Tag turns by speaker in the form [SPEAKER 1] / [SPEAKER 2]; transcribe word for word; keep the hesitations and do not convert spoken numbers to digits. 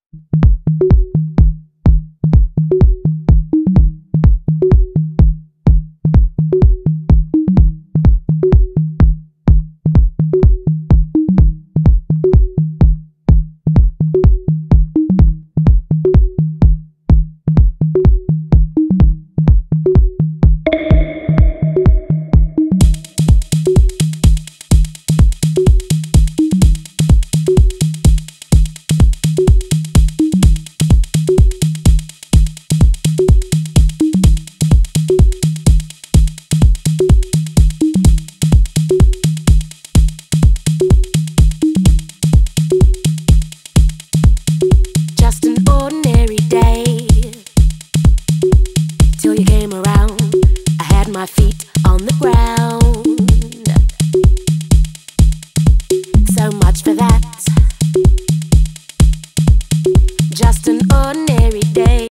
[SPEAKER 1] Just an ordinary day, till you came around. I had my feet on the ground. So much for that. Just an ordinary day.